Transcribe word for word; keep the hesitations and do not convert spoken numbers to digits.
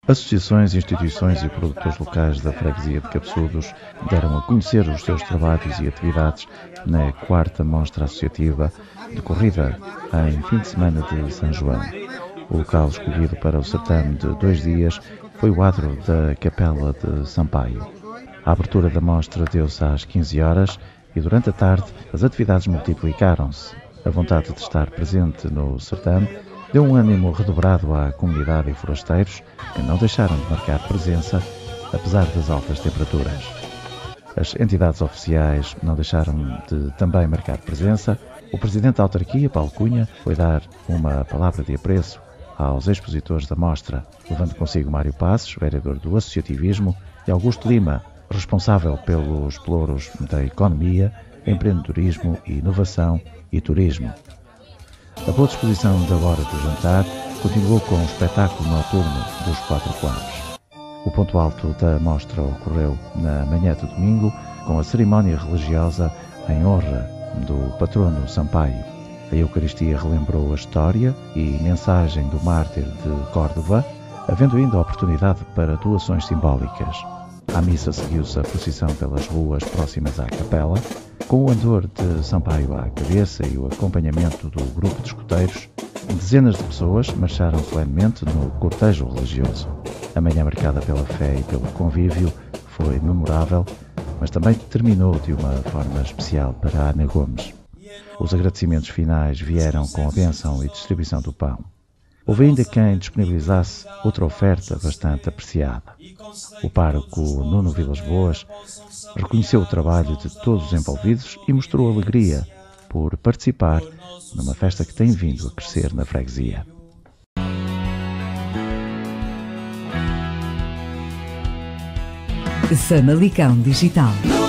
Associações, instituições e produtores locais da freguesia de Cabeçudos deram a conhecer os seus trabalhos e atividades na quarta Mostra Associativa, decorrida em fim de semana de São João. O local escolhido para o certame de dois dias foi o adro da Capela de Sampaio. A abertura da mostra deu-se às quinze horas e durante a tarde as atividades multiplicaram-se. A vontade de estar presente no certame deu um ânimo redobrado à comunidade e forasteiros que não deixaram de marcar presença, apesar das altas temperaturas. As entidades oficiais não deixaram de também marcar presença. O presidente da autarquia, Paulo Cunha, foi dar uma palavra de apreço aos expositores da mostra, levando consigo Mário Passos, vereador do associativismo, e Augusto Lima, responsável pelos pelouros da economia, empreendedorismo, inovação e turismo. A boa disposição da hora do jantar continuou com o espetáculo noturno dos Quatro Quadros. O ponto alto da mostra ocorreu na manhã de domingo, com a cerimónia religiosa em honra do patrono Sampaio. A Eucaristia relembrou a história e mensagem do mártir de Córdoba, havendo ainda a oportunidade para doações simbólicas. À missa seguiu-se a procissão pelas ruas próximas à capela, com o andor de Sampaio à cabeça e o acompanhamento do grupo de escuteiros. Dezenas de pessoas marcharam solenemente no cortejo religioso. A manhã marcada pela fé e pelo convívio foi memorável, mas também terminou de uma forma especial para a Ana Gomes. Os agradecimentos finais vieram com a bênção e distribuição do pão. Houve ainda quem disponibilizasse outra oferta bastante apreciada. O pároco Nuno Vilas Boas reconheceu o trabalho de todos os envolvidos e mostrou alegria por participar numa festa que tem vindo a crescer na freguesia. Famalicão Digital.